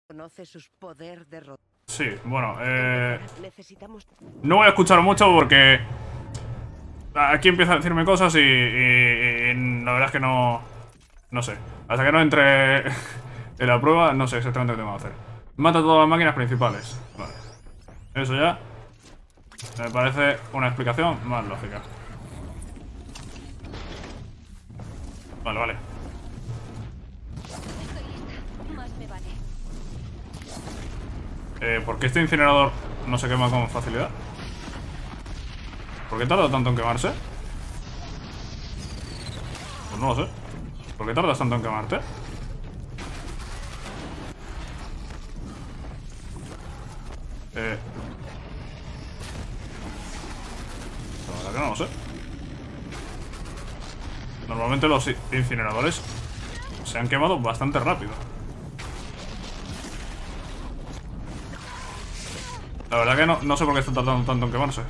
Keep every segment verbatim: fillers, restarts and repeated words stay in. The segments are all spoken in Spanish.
Conoce sus poder de ro- Sí, bueno, eh... Necesitamos... no voy a escuchar mucho porque... aquí empieza a decirme cosas y, y, y la verdad es que no... no sé. Hasta que no entre en la prueba, no sé exactamente qué tengo que hacer. Mata todas las máquinas principales. Vale. Eso ya... me parece una explicación más lógica. Vale, vale. Eh, ¿por qué este incinerador no se quema con facilidad? ¿Por qué tarda tanto en quemarse? Pues no lo sé. ¿Por qué tardas tanto en quemarte? Eh... La verdad que no lo sé. Normalmente los incineradores se han quemado bastante rápido. La verdad que no, no sé por qué está tardando tanto en quemarse.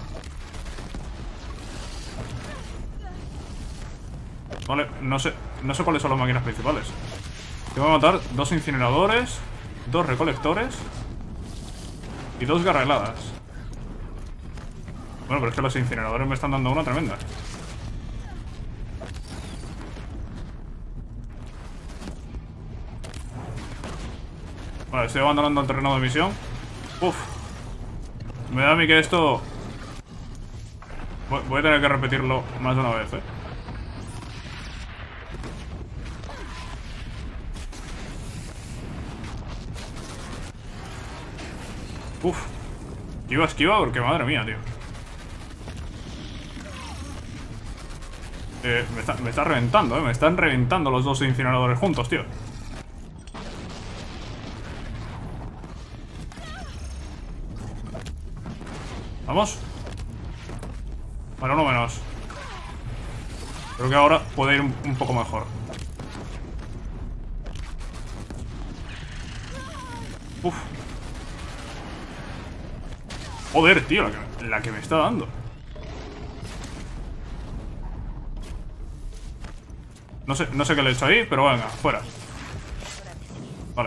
Vale, no sé, no sé cuáles son las máquinas principales. Tengo que matar dos incineradores, dos recolectores y dos garreladas. Bueno, pero es que los incineradores me están dando una tremenda. Vale, estoy abandonando el terreno de misión. Uf. Me da a mí que esto... voy a tener que repetirlo más de una vez, eh. Uf. Esquiva, esquiva, porque madre mía, tío. Eh, me está, me está reventando, eh. Me están reventando los dos incineradores juntos, tío. Vamos. Vale, uno menos. Creo que ahora puede ir un, un poco mejor. Uf. Joder, tío, la que, la que me está dando. No sé, no sé qué le he hecho ahí, pero venga, fuera. Vale.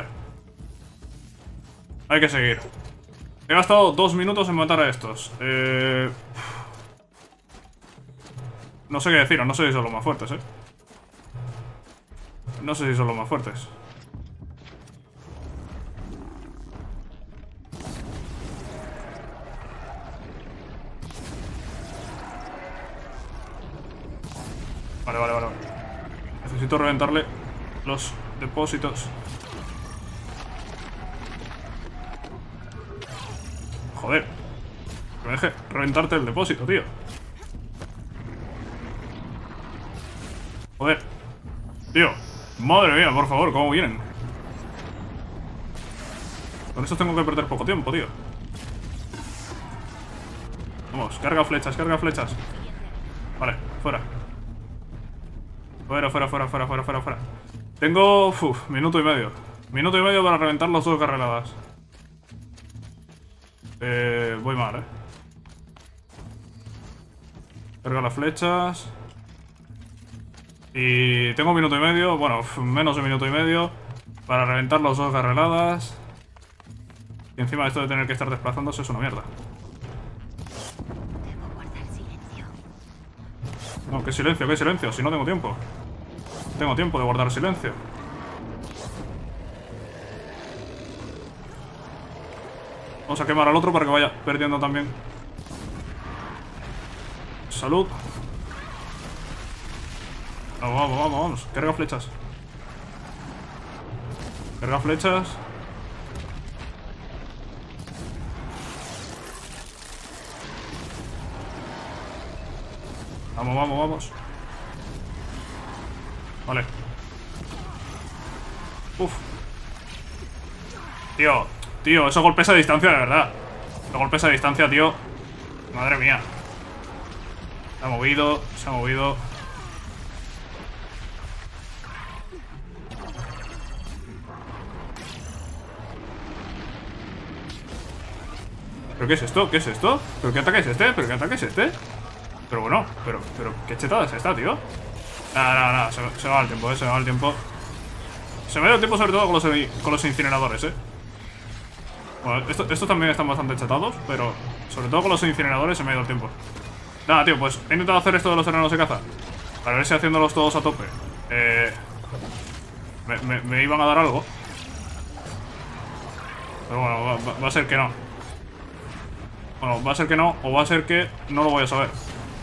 Hay que seguir. He gastado dos minutos en matar a estos. Eh... No sé qué deciros, no sé si son los más fuertes, eh. No sé si son los más fuertes. Vale, vale, vale. Necesito reventarle los depósitos. Joder. Que me deje reventarte el depósito, tío. Joder. Tío. Madre mía, por favor, ¿cómo vienen? Con eso tengo que perder poco tiempo, tío. Vamos, carga flechas, carga flechas. Vale, fuera. Fuera, fuera, fuera, fuera, fuera, fuera, fuera. Tengo... Uf, minuto y medio. Minuto y medio para reventar los dos carreladas. Eh... Voy mal, eh. Carga las flechas. Y tengo un minuto y medio, bueno, menos de un minuto y medio para reventar los dos garreladas. Y encima esto de tener que estar desplazándose es una mierda. Debo guardar silencio. No, qué silencio, qué silencio, si no tengo tiempo. Tengo tiempo de guardar silencio. Vamos a quemar al otro para que vaya perdiendo también salud. Vamos, vamos, vamos, vamos. Carga flechas. Carga flechas. Vamos, vamos, vamos. Vale. Uf. Tío, tío, eso golpes a distancia de verdad. Eso golpes a distancia, tío. Madre mía. Se ha movido, se ha movido. ¿Pero qué es esto? ¿Qué es esto? ¿Pero qué ataque es este? ¿Pero qué ataque es este? Pero bueno, pero, pero, ¿qué chetada es esta, tío? Nada, nada, nada, se, se va el tiempo, eh, se va el tiempo. Se me ha ido el tiempo sobre todo con los, con los incineradores, eh. Bueno, estos esto también están bastante chatados, pero sobre todo con los incineradores se me ha ido el tiempo. Nada, tío, pues he intentado hacer esto de los enanos de caza para ver si haciéndolos todos a tope eh, me, me, me iban a dar algo. Pero bueno, va, va, va a ser que no. Bueno, va a ser que no, o va a ser que no lo voy a saber.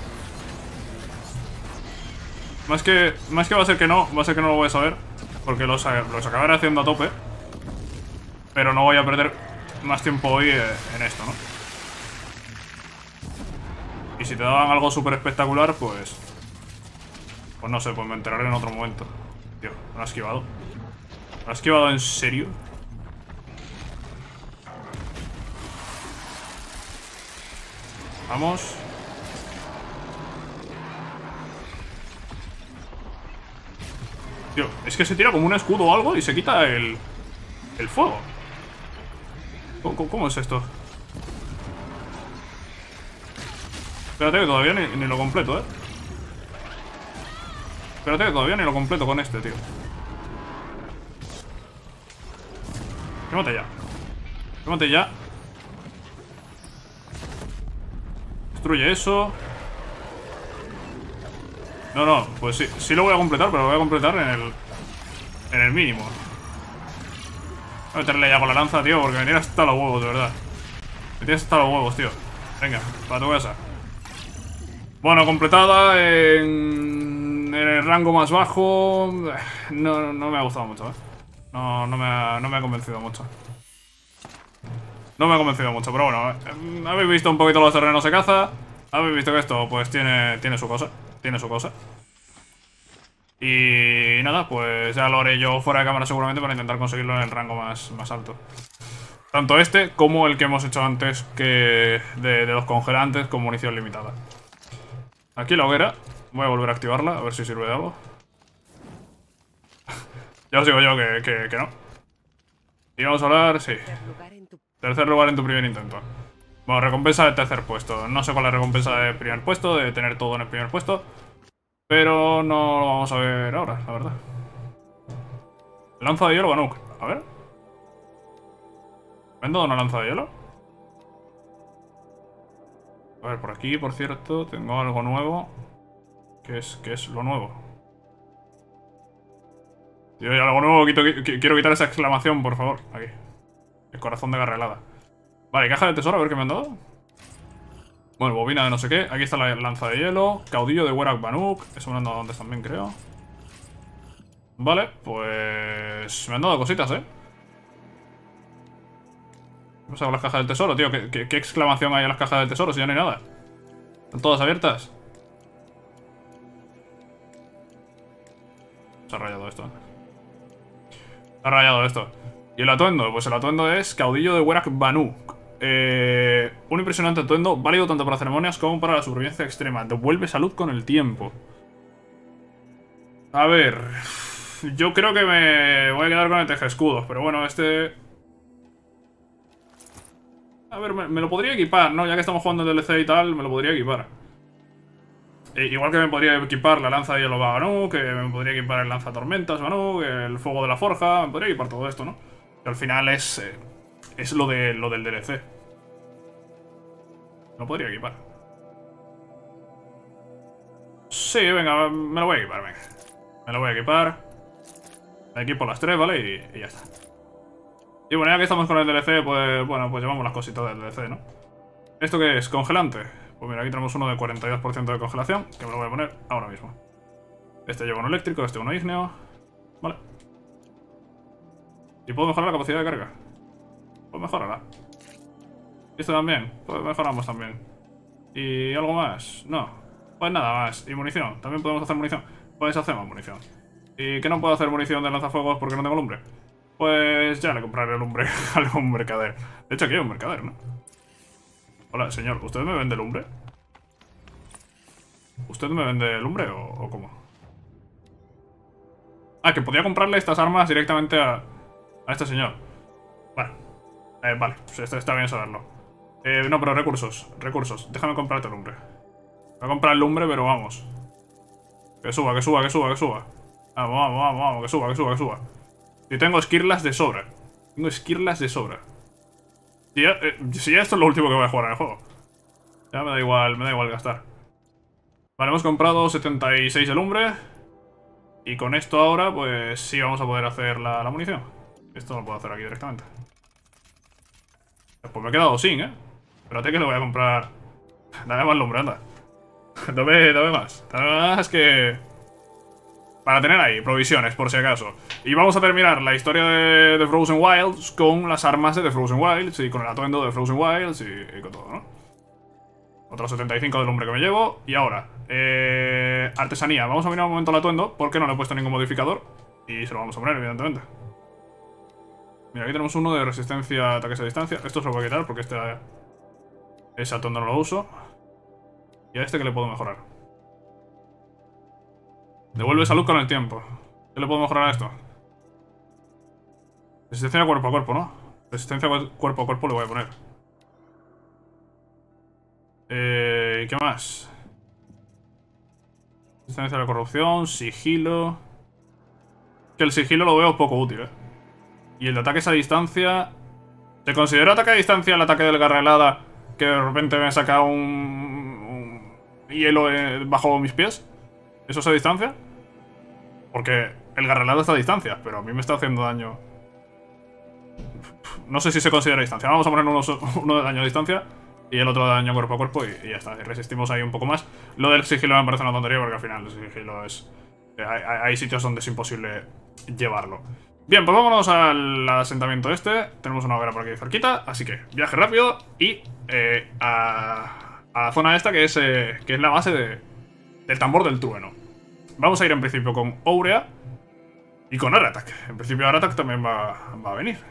Más que, más que va a ser que no, va a ser que no lo voy a saber. Porque los, los acabaré haciendo a tope. Pero no voy a perder más tiempo hoy eh, en esto, ¿no? Y si te daban algo súper espectacular, pues... Pues no sé, pues me enteraré en otro momento. Tío, ¿me lo ha esquivado? ¿Me lo ha esquivado en serio? Vamos. Tío, es que se tira como un escudo o algo y se quita el... El fuego. ¿Cómo, cómo es esto? Espérate que todavía ni, ni lo completo, eh. Espérate que todavía ni lo completo con este, tío. Quémate ya. Quémate ya. Destruye eso. No, no, pues sí, sí lo voy a completar, pero lo voy a completar en el... En el mínimo. Voy a meterle ya con la lanza, tío, porque me tiene hasta los huevos, de verdad. Me tienes hasta los huevos, tío. Venga, para tu casa. Bueno, completada en... en el rango más bajo. No, no me ha gustado mucho, eh. No, no me ha, no me ha convencido mucho. No me ha convencido mucho, pero bueno, eh, habéis visto un poquito los terrenos de caza. Habéis visto que esto, pues, tiene, tiene su cosa. Tiene su cosa. Y nada, pues ya lo haré yo fuera de cámara seguramente para intentar conseguirlo en el rango más, más alto. Tanto este como el que hemos hecho antes, que de, de los congelantes con munición limitada. Aquí la hoguera. Voy a volver a activarla, a ver si sirve de algo. Ya os digo yo que, que, que no. Y vamos a hablar, sí. Tercer lugar en tu primer intento. Bueno, recompensa del tercer puesto. No sé cuál es la recompensa del primer puesto, de tener todo en el primer puesto. Pero no lo vamos a ver ahora, la verdad. Lanza de hielo, Banuk. A ver. ¿Me han dado una lanza de hielo? A ver, por aquí, por cierto, tengo algo nuevo. ¿Qué es, qué es lo nuevo? Tío, hay algo nuevo. Quito, quiero quitar esa exclamación, por favor. Aquí. El corazón de garra helada. Vale, caja de tesoro, a ver qué me han dado. Bueno, bobina de no sé qué. Aquí está la lanza de hielo. Caudillo de Werak Banuk. Eso me lo han dado antes también, creo. Vale, pues... me han dado cositas, ¿eh? Vamos a ver las cajas del tesoro, tío. ¿Qué, qué, qué exclamación hay en las cajas del tesoro si ya no hay nada? ¿Están todas abiertas? Se ha rayado esto. Se ha rayado esto. ¿Y el atuendo? Pues el atuendo es Caudillo de Werak Banuk. Eh, un impresionante atuendo, válido tanto para ceremonias como para la supervivencia extrema. Devuelve salud con el tiempo. A ver... Yo creo que me voy a quedar con el tejescudos, pero bueno, este... A ver, me, me lo podría equipar, ¿no? Ya que estamos jugando en D L C y tal, me lo podría equipar. E, igual que me podría equipar la lanza de hielo Banuk, que me podría equipar el lanza tormentas Banuk, el fuego de la forja, me podría equipar todo esto, ¿no? Que al final es... Eh, es lo, de, lo del D L C. Lo podría equipar. Sí, venga, me lo voy a equipar, venga. Me lo voy a equipar. Me equipo las tres, ¿vale? Y, y ya está. Y bueno, ya que estamos con el D L C, pues bueno, pues llevamos las cositas del D L C, ¿no? ¿Esto qué es? ¿Congelante? Pues mira, aquí tenemos uno de cuarenta y dos por ciento de congelación, que me lo voy a poner ahora mismo. Este lleva uno eléctrico, este uno ígneo. Vale. ¿Y puedo mejorar la capacidad de carga? Pues mejorará. ¿Y esto también? Pues mejoramos también. ¿Y algo más? No. Pues nada más. ¿Y munición? ¿También podemos hacer munición? Pues hacemos munición. ¿Y qué no puedo hacer munición de lanzafuegos porque no tengo lumbre? Pues ya le compraré lumbre a algún mercader. De hecho aquí hay un mercader, ¿no? Hola, señor. ¿Usted me vende lumbre? ¿Usted me vende lumbre o, o cómo? Ah, que podría comprarle estas armas directamente a, a este señor. Bueno. Eh, vale, pues está, está bien saberlo. Eh, no, pero recursos. Recursos. Déjame comprarte lumbre. Voy a comprar lumbre, pero vamos. Que suba, que suba, que suba, que suba. Vamos, vamos, vamos, vamos. Que suba, que suba, que suba. Y tengo esquirlas de sobra. Tengo esquirlas de sobra. Si ya, eh, si ya esto es lo último que voy a jugar en el juego. Ya me da igual, me da igual gastar. Vale, hemos comprado setenta y seis de lumbre. Y con esto ahora, pues sí vamos a poder hacer la, la munición. Esto lo puedo hacer aquí directamente. Pues me he quedado sin, ¿eh? Espérate que le voy a comprar. Dame más lumbre, anda. Dame, dame más. Dame más que... Para tener ahí provisiones, por si acaso. Y vamos a terminar la historia de, de Frozen Wilds con las armas de The Frozen Wilds y con el atuendo de Frozen Wilds y, y con todo, ¿no? Otros setenta y cinco de lumbre que me llevo. Y ahora, eh, artesanía. Vamos a mirar un momento el atuendo porque no le he puesto ningún modificador. Y se lo vamos a poner, evidentemente. Mira, aquí tenemos uno de resistencia a ataques a distancia. Esto se lo voy a quitar porque este, ese atuendo no lo uso. Y a este que le puedo mejorar. Devuelve salud con el tiempo. ¿Qué le puedo mejorar a esto? Resistencia cuerpo a cuerpo, ¿no? Resistencia cuerpo a cuerpo le voy a poner. Eh, ¿Qué más? Resistencia a la corrupción, sigilo. Que el sigilo lo veo poco útil, ¿eh? Y el de ataques a distancia... ¿Se considera ataque a distancia el ataque del garra helada que de repente me saca un... un hielo eh, bajo mis pies? ¿Eso es a distancia? Porque el garra helada está a distancia, pero a mí me está haciendo daño. No sé si se considera distancia. Vamos a poner unos, uno de daño a distancia y el otro de daño cuerpo a cuerpo y, y ya está. Y resistimos ahí un poco más. Lo del sigilo me parece una tontería porque al final el sigilo es... Hay, hay sitios donde es imposible llevarlo. Bien, pues vámonos al asentamiento este. Tenemos una hoguera por aquí cerquita, así que viaje rápido y eh, a, a la zona esta que es, eh, que es la base de, del tambor del trueno. Vamos a ir en principio con Ourea y con Aratak. En principio Aratak también va, va a venir.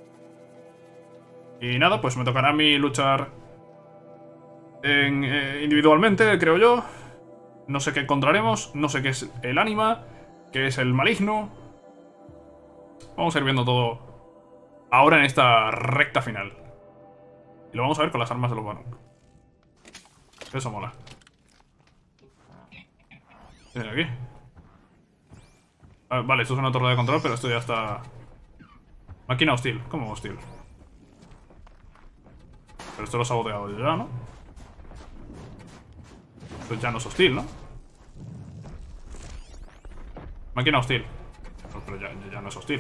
Y nada, pues me tocará a mí luchar en, eh, individualmente, creo yo. No sé qué encontraremos, no sé qué es el ánima, qué es el maligno. Vamos a ir viendo todo ahora en esta recta final. Y lo vamos a ver con las armas de los Banuk. Eso mola. Viene aquí. Ah, vale, esto es una torre de control, pero esto ya está... Máquina hostil. ¿Cómo hostil? Pero esto lo he saboteado yo ya, ¿no? Esto ya no es hostil, ¿no? Máquina hostil. No, pero ya, ya no es hostil.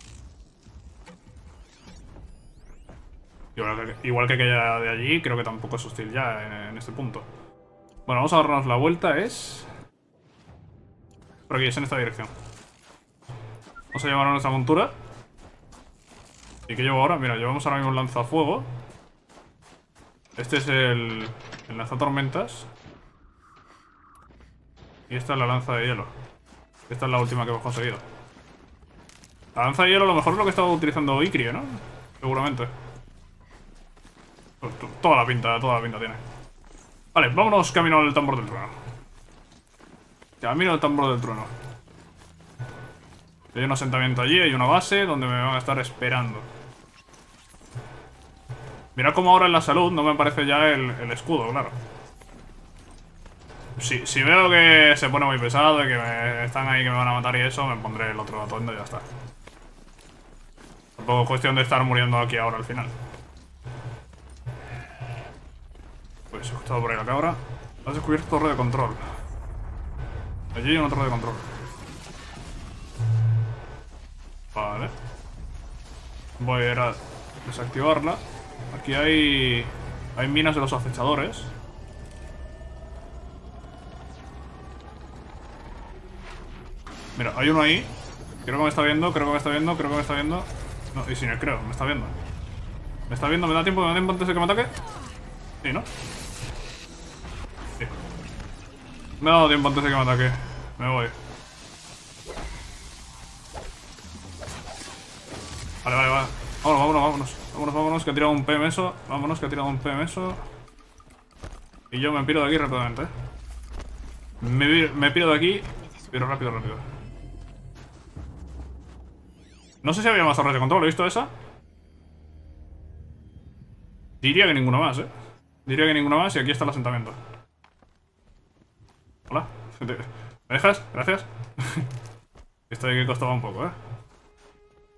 Igual que, igual que aquella de allí, creo que tampoco es hostil ya en, en este punto. Bueno, vamos a darnos la vuelta, es... Por aquí, es en esta dirección. Vamos a llevar a nuestra montura. ¿Y qué llevo ahora? Mira, llevamos ahora mismo un lanzafuego. Este es el, el lanzatormentas. Y esta es la lanza de hielo. Esta es la última que hemos conseguido. La lanza de hielo a lo mejor es lo que estaba utilizando Icrie, ¿no? Seguramente. Toda la pinta, toda la pinta tiene. Vale, vámonos camino al tambor del trueno. Camino al tambor del trueno. Hay un asentamiento allí, hay una base donde me van a estar esperando. Mira cómo ahora en la salud no me aparece ya el, el escudo, claro. Si, si veo que se pone muy pesado y que me, están ahí que me van a matar y eso, me pondré el otro atuendo y ya está. Tampoco es cuestión de estar muriendo aquí ahora al final. Pues he estado por ahí la cabra. Has descubierto torre de control. Allí hay una torre de control. Vale. Voy a ir a desactivarla. Aquí hay... Hay minas de los acechadores. Mira, hay uno ahí. Creo que me está viendo, creo que me está viendo, creo que me está viendo. No, y sin el creo, me está viendo. ¿Me está viendo? ¿Me da tiempo? ¿Me da tiempo antes de que me ataque? Sí, ¿no? Sí. Me ha dado tiempo antes de que me ataque. Me voy. Vale, vale, vale. Vámonos, vámonos, vámonos. Vámonos, vámonos, que ha tirado un P M eso. Vámonos, que ha tirado un P M eso. Y yo me piro de aquí rápidamente, ¿eh? Me, me piro de aquí. Pero rápido, rápido. No sé si había más torres de control. ¿He visto esa? Diría que ninguna más, ¿eh? Diría que ninguna más y aquí está el asentamiento. Hola. ¿Me dejas? Gracias. Esto de que costaba un poco, ¿eh?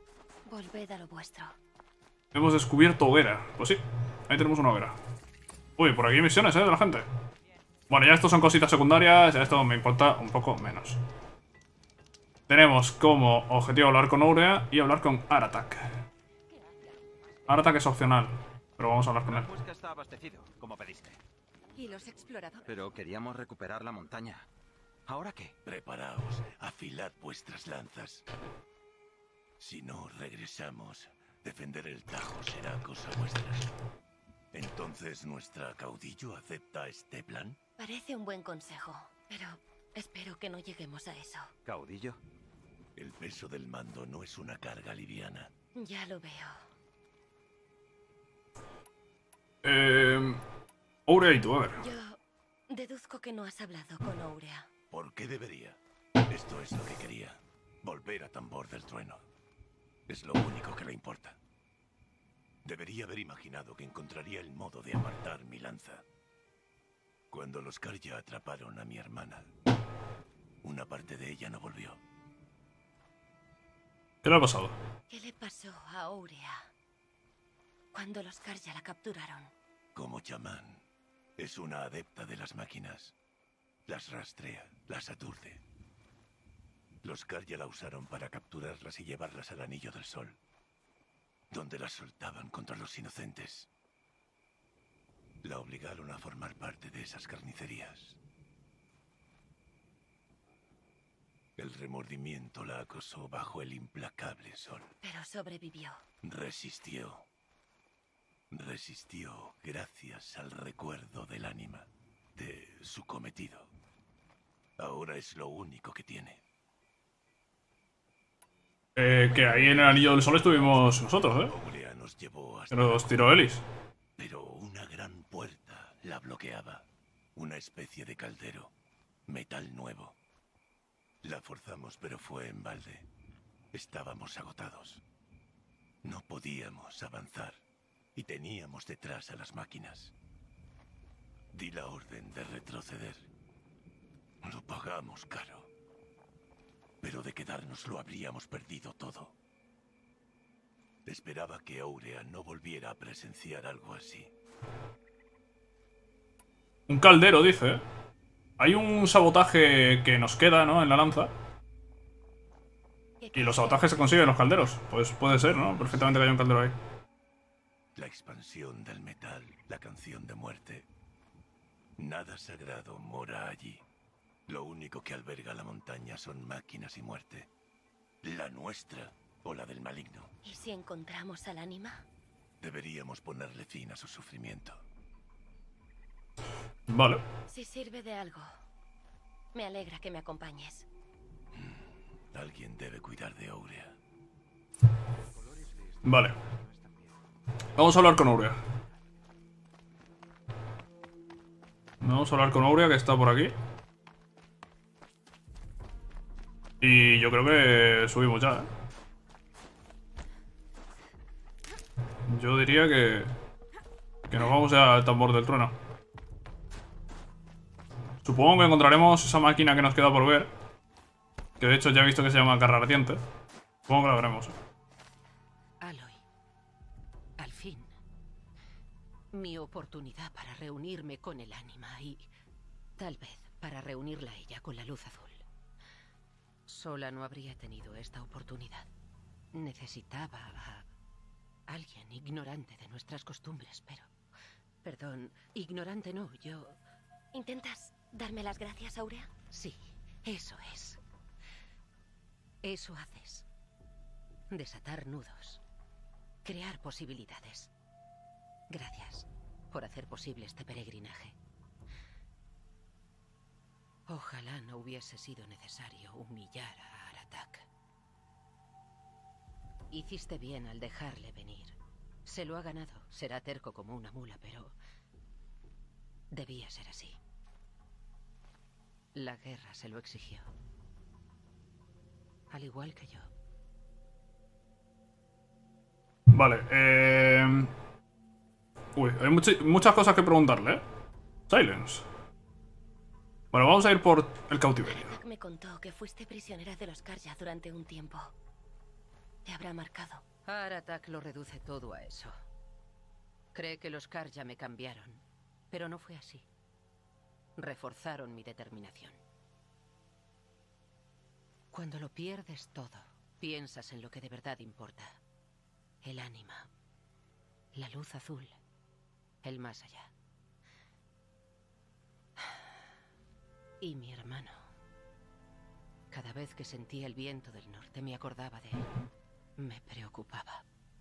Volved a lo vuestro. Hemos descubierto hoguera. Pues sí, ahí tenemos una hoguera. Uy, por aquí hay misiones, ¿eh? De la gente. Bueno, ya esto son cositas secundarias. Ya esto me importa un poco menos. Tenemos como objetivo hablar con Ourea y hablar con Aratak. Aratak es opcional, pero vamos a hablar con él. Pues que está abastecido, como pediste. ¿Y los exploradores? Pero queríamos recuperar la montaña. ¿Ahora qué? Preparaos, afilad vuestras lanzas. Si no regresamos, defender el Tajo será cosa vuestra. ¿Entonces nuestra caudillo acepta este plan? Parece un buen consejo, pero espero que no lleguemos a eso. ¿Caudillo? El peso del mando no es una carga liviana. Ya lo veo. Eh... Ourea y tú, a ver. Yo deduzco que no has hablado con Ourea. ¿Por qué debería? Esto es lo que quería. Volver a Tambor del Trueno. Es lo único que le importa. Debería haber imaginado que encontraría el modo de apartar mi lanza. Cuando los Karja atraparon a mi hermana, una parte de ella no volvió. ¿Qué le ha pasado? ¿Qué le pasó a Ourea cuando los Karja la capturaron? Como chamán, es una adepta de las máquinas. Las rastrea, las aturde. Los Karja la usaron para capturarlas y llevarlas al Anillo del Sol, donde las soltaban contra los inocentes. La obligaron a formar parte de esas carnicerías. El remordimiento la acosó bajo el implacable sol. Pero sobrevivió. Resistió. Resistió gracias al recuerdo del ánima, de su cometido. Ahora es lo único que tiene. Eh, que ahí en el Anillo del Sol estuvimos nosotros, ¿eh? Ourea nos llevó Que hasta... nos tiró Elis. Pero una gran puerta la bloqueaba. Una especie de caldero. Metal nuevo. La forzamos, pero fue en balde. Estábamos agotados. No podíamos avanzar. Y teníamos detrás a las máquinas. Di la orden de retroceder. Lo pagamos caro. Pero de quedarnos lo habríamos perdido todo. Esperaba que Ourea no volviera a presenciar algo así. Un caldero, dice. Hay un sabotaje que nos queda, ¿no? En la lanza. Y los sabotajes se consiguen en los calderos. Pues puede ser, ¿no? Perfectamente que haya un caldero ahí. La expansión del metal, la canción de muerte. Nada sagrado mora allí. Lo único que alberga la montaña son máquinas y muerte. La nuestra o la del maligno. ¿Y si encontramos al ánima? Deberíamos ponerle fin a su sufrimiento. Vale. Si sirve de algo. Me alegra que me acompañes. Alguien debe cuidar de Ourea. Vale. Vamos a hablar con Ourea. Vamos a hablar con Ourea, que está por aquí. Y yo creo que subimos ya, ¿eh? Yo diría que... Que nos vamos ya al Tambor del Trueno. Supongo que encontraremos esa máquina que nos queda por ver. Que de hecho ya he visto que se llama Garra Ardiente. Supongo que la veremos. Aloy. Al fin. Mi oportunidad para reunirme con el ánima y... tal vez para reunirla a ella con la luz azul. Sola no habría tenido esta oportunidad. Necesitaba a alguien ignorante de nuestras costumbres, pero... Perdón, ignorante no, yo... ¿Intentas darme las gracias, Ourea? Sí, eso es. Eso haces. Desatar nudos. Crear posibilidades. Gracias por hacer posible este peregrinaje. Ojalá no hubiese sido necesario humillar a Aratak. Hiciste bien al dejarle venir. Se lo ha ganado. Será terco como una mula, pero... debía ser así. La guerra se lo exigió. Al igual que yo. Vale, eh... Uy, hay much muchas cosas que preguntarle, ¿eh? Silence. Bueno, vamos a ir por el cautiverio. Aratak me contó que fuiste prisionera de los Karja durante un tiempo. Te habrá marcado. Aratak lo reduce todo a eso. Cree que los Karja me cambiaron, pero no fue así. Reforzaron mi determinación. Cuando lo pierdes todo, piensas en lo que de verdad importa. El ánima, la luz azul, el más allá. Y mi hermano. Cada vez que sentía el viento del norte me acordaba de él. Me preocupaba.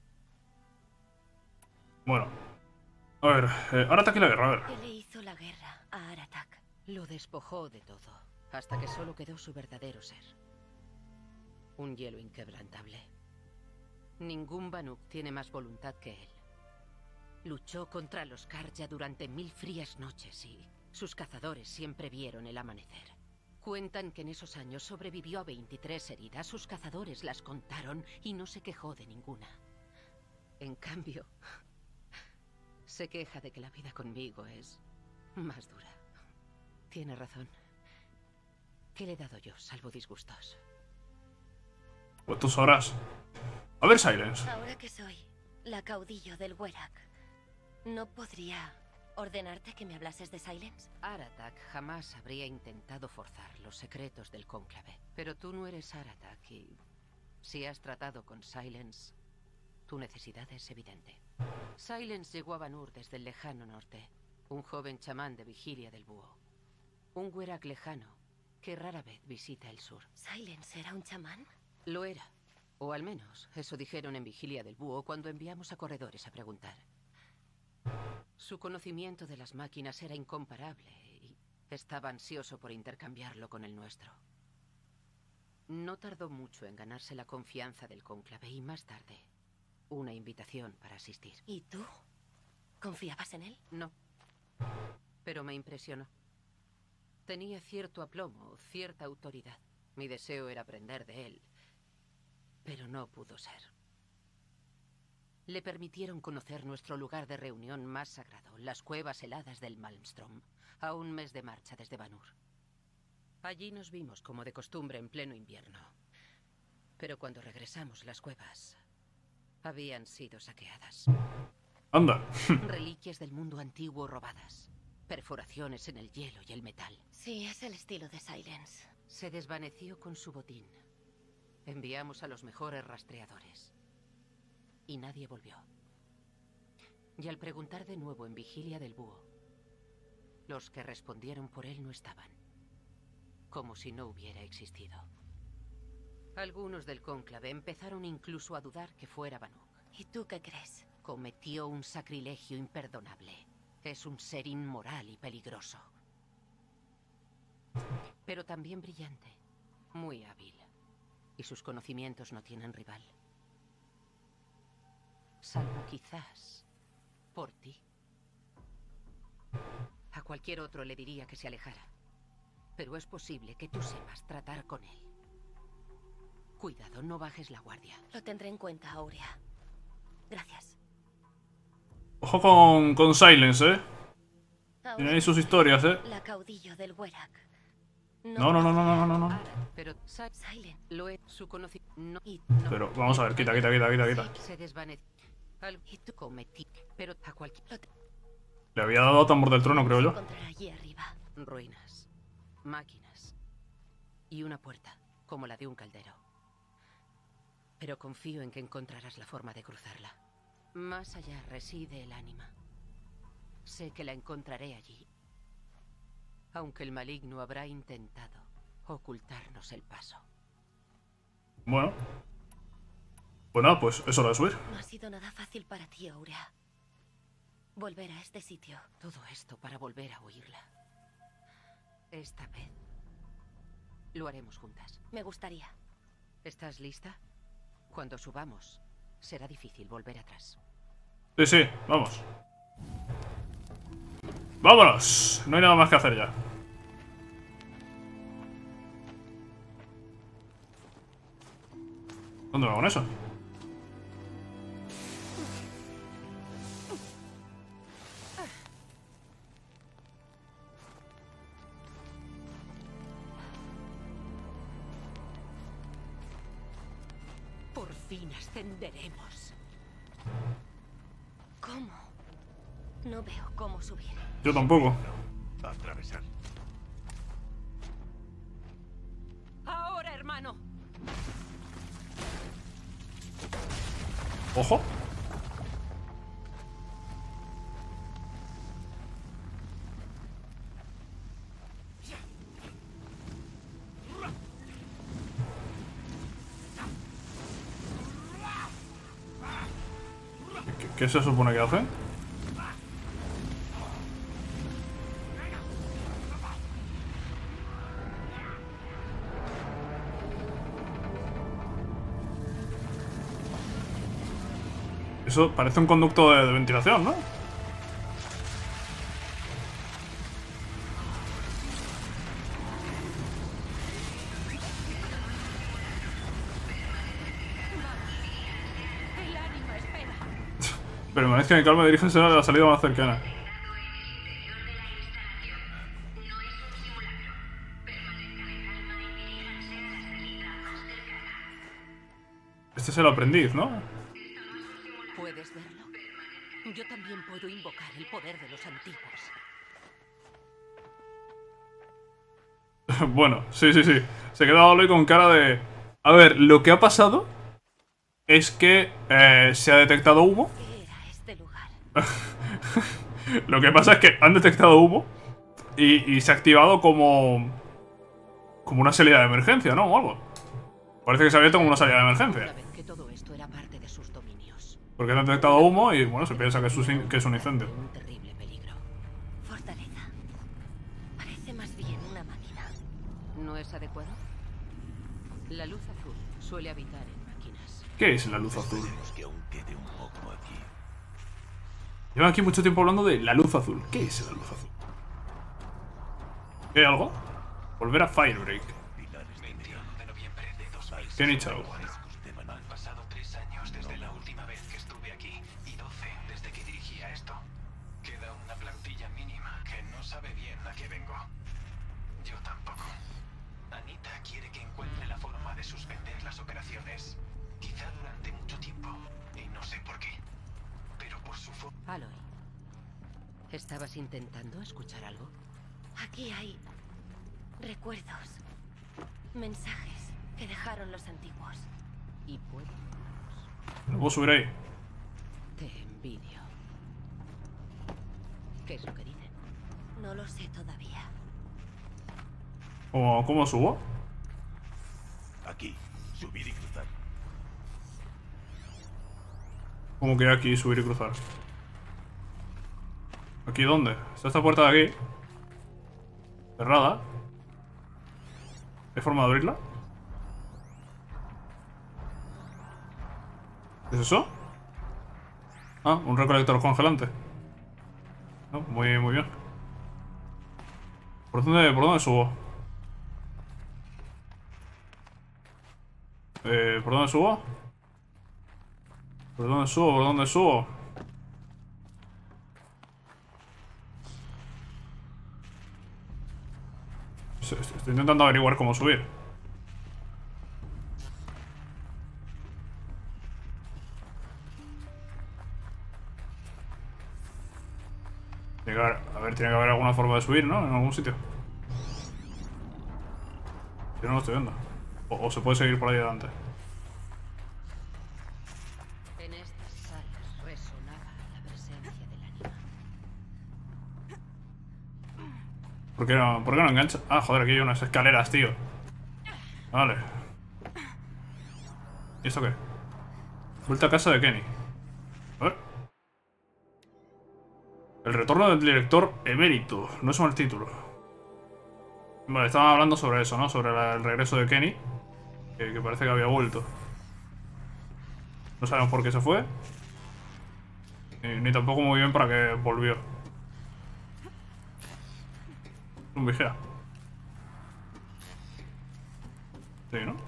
Bueno. A ver, eh, Aratak y la guerra, a ver. ¿Qué le hizo la guerra a Aratak? Lo despojó de todo, hasta que solo quedó su verdadero ser. Un hielo inquebrantable. Ningún Banuk tiene más voluntad que él. Luchó contra los Karja durante mil frías noches y sus cazadores siempre vieron el amanecer. Cuentan que en esos años sobrevivió a veintitrés heridas, sus cazadores las contaron y no se quejó de ninguna. En cambio, se queja de que la vida conmigo es más dura. Tiene razón. ¿Qué le he dado yo, salvo disgustos? Pues tú sabrás. A ver, Silence. Ahora que soy la caudillo del Werak, ¿no podría ordenarte que me hablases de Silence? Aratak jamás habría intentado forzar los secretos del cónclave. Pero tú no eres Aratak y si has tratado con Silence, tu necesidad es evidente. Silence llegó a Banur desde el lejano norte. Un joven chamán de Vigilia del Búho. Un Werak lejano que rara vez visita el sur. ¿Silence era un chamán? Lo era. O al menos, eso dijeron en Vigilia del Búho cuando enviamos a corredores a preguntar. Su conocimiento de las máquinas era incomparable y estaba ansioso por intercambiarlo con el nuestro. No tardó mucho en ganarse la confianza del cónclave y más tarde, una invitación para asistir. ¿Y tú? ¿Confiabas en él? No, pero me impresionó. Tenía cierto aplomo, cierta autoridad. Mi deseo era aprender de él, pero no pudo ser. Le permitieron conocer nuestro lugar de reunión más sagrado, las cuevas heladas del Malmstrom, a un mes de marcha desde Banur. Allí nos vimos como de costumbre en pleno invierno. Pero cuando regresamos, las cuevas habían sido saqueadas. Anda. Reliquias del mundo antiguo robadas. Perforaciones en el hielo y el metal. Sí, es el estilo de Silence. Se desvaneció con su botín. Enviamos a los mejores rastreadores. Y nadie volvió. Y al preguntar de nuevo en Vigilia del Búho, los que respondieron por él no estaban. Como si no hubiera existido. Algunos del cónclave empezaron incluso a dudar que fuera Banuk. ¿Y tú qué crees? Cometió un sacrilegio imperdonable. Es un ser inmoral y peligroso. Pero también brillante. Muy hábil. Y sus conocimientos no tienen rival. Salvo quizás por ti. A cualquier otro le diría que se alejara. Pero es posible que tú sepas tratar con él. Cuidado, no bajes la guardia. Lo tendré en cuenta, Aurea. Gracias. Ojo con, con Silence, eh. Aurea, Tiene ahí sus historias, eh. la caudillo del Werak. No, no, no, no, no, no, no. Ara, pero Si- Silence. lo es su conocimiento. No, Y Pero vamos a ver, quita, quita, quita, quita, quita. se desvaneció. Algo Y tú cometí, pero a cualquier lo te Le había dado a tambor del trono, creo yo. encontrar allí arriba. ruinas, máquinas y una puerta, como la de un caldero. Pero confío en que encontrarás la forma de cruzarla. Más allá reside el ánima. Sé que la encontraré allí. Aunque el maligno habrá intentado ocultarnos el paso. Bueno. Pues nada, pues es hora de subir. No ha sido nada fácil para ti, Aurea. Volver a este sitio. Todo esto para volver a oírla. Esta vez lo haremos juntas. Me gustaría. ¿Estás lista? Cuando subamos, será difícil volver atrás. Sí, sí, vamos. ¡Vámonos! No hay nada más que hacer ya. ¿Dónde va con eso? Por fin ascenderemos. ¿Cómo? No veo cómo subir. Yo tampoco. Atravesar. Ahora, hermano. Ojo. ¿Qué, qué se supone que hace? Eso parece un conducto de, de ventilación, ¿no? El ánima espera. Pero me parece que mi calma dirige a la salida más cercana. Este es el aprendiz, ¿no? ¿Puedes verlo? Yo también puedo invocar el poder de los antiguos. Bueno, sí, sí, sí. Se queda Aloy con cara de... A ver, lo que ha pasado es que eh, se ha detectado humo. ¿Qué era este lugar? Lo que pasa es que han detectado humo y, y se ha activado como... Como una salida de emergencia, ¿no? O algo. Parece que se ha abierto como una salida de Una emergencia. vez que todo esto era parte de sus dominios. Porque han detectado humo y, bueno, se piensa que es, un, que es un incendio. Un terrible peligro. Fortaleza. Parece más bien una máquina. ¿No es adecuado? La luz azul suele habitar en máquinas. ¿Qué es la luz azul? Esperemos que aún quede un poco aquí. Llevan aquí mucho tiempo hablando de la luz azul. ¿Qué es la luz azul? ¿Hay algo? Volver a Firebreak. Pilares de veintiuno de noviembre de dos mil seis. Kenny Chao. discos de Han banal. pasado tres años desde la última vez que estuve aquí y doce desde que dirigía esto. Queda una plantilla mínima que no sabe bien a qué vengo. Yo tampoco. Anita quiere que encuentre la forma de suspender las operaciones. Quizá durante mucho tiempo. Y no sé por qué. Pero por su forma... Aloy, ¿estabas intentando escuchar algo? Aquí hay recuerdos, mensajes que dejaron los antiguos. Y puedo. ¿No puedo subir ahí? Te envidio. ¿Qué es lo que dicen? No lo sé todavía. ¿Cómo, cómo subo? Aquí. Subir y cruzar. ¿Cómo que aquí subir y cruzar? ¿Aquí dónde? Está esta puerta de aquí. Cerrada. ¿Hay forma de abrirla? ¿Qué es eso? Ah, un recolector congelante. No, muy, muy bien. ¿Por dónde, por dónde subo? Eh, ¿por dónde subo? ¿Por dónde subo? ¿Por dónde subo? Estoy intentando averiguar cómo subir. Tiene que haber, a ver, tiene que haber alguna forma de subir, ¿no? En algún sitio. Yo no lo estoy viendo. O, o se puede seguir por ahí adelante. En estas salas resonaba la presencia del ánima. ¿Por qué no, por qué no engancha? Ah, joder, aquí hay unas escaleras, tío. Vale. ¿Y esto qué? Vuelta a casa de Kenny. A ver. El retorno del director emérito. No es un mal título. Vale, estaban hablando sobre eso, ¿no? Sobre la- el regreso de Kenny. Que, que parece que había vuelto. No sabemos por qué se fue. Ni, ni tampoco muy bien para qué volvió. Un vigía. Sí, ¿no?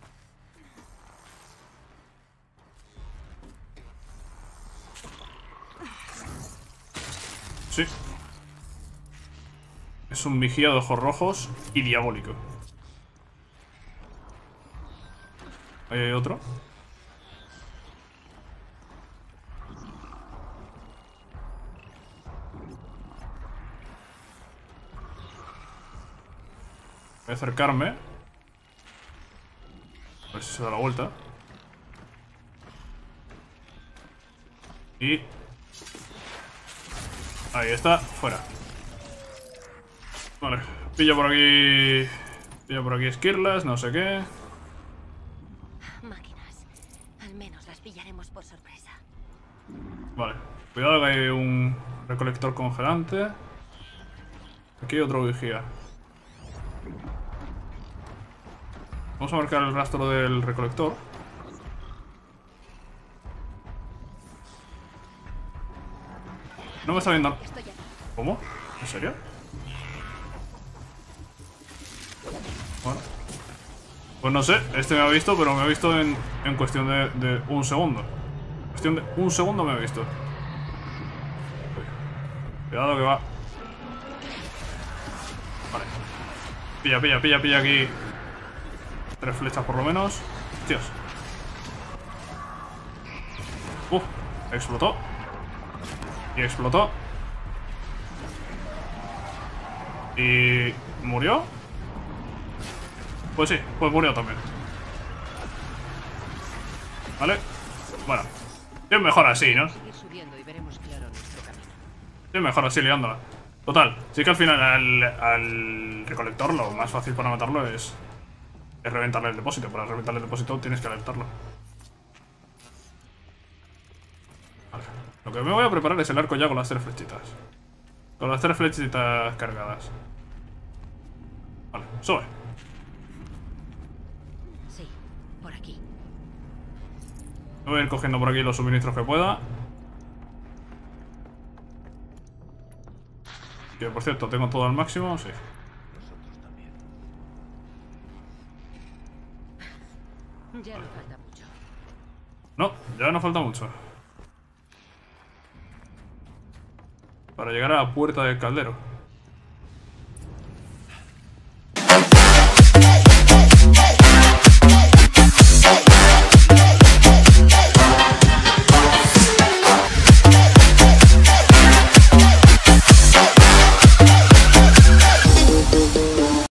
Sí. Es un vigía de ojos rojos y diabólico. Ahí hay otro. Voy a acercarme. A ver si se da la vuelta. Y... ahí está, fuera. Vale, pillo por aquí... pillo por aquí esquirlas, no sé qué. Máquinas. Al menos las pillaremos por sorpresa. Vale, cuidado que hay un recolector congelante. Aquí hay otro vigía. Vamos a marcar el rastro del recolector. No me está viendo. Estoy aquí. ¿Cómo? ¿En serio? Bueno. Pues no sé, este me ha visto, pero me ha visto en, en cuestión de, de un segundo. En cuestión de un segundo me ha visto. Cuidado que va. Vale. Pilla, pilla, pilla, pilla aquí. Tres flechas por lo menos. Dios. Uf, explotó. Y explotó. Y... ¿murió? Pues sí, pues murió también. Vale. Bueno. Es mejor así, ¿no? Seguir subiendo y veremos claro nuestro camino. Es mejor así liándola. Total, sí que al final al, al recolector lo más fácil para matarlo es... es reventarle el depósito. Para reventarle el depósito tienes que alertarlo. Vale. Lo que me voy a preparar es el arco ya con las tres flechitas. Con las tres flechitas cargadas. Vale, sube. Sí, por aquí. Voy a ir cogiendo por aquí los suministros que pueda. Que por cierto, tengo todo al máximo, sí. Nosotros también. Ya no falta mucho. No, ya no falta mucho. Para llegar a la puerta del caldero.